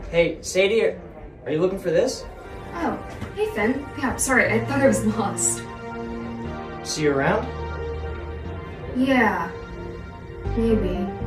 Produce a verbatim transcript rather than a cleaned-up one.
Hey, Sadie, are you looking for this? Oh, hey Finn. Yeah, sorry, I thought I was lost. See you around? Yeah, maybe.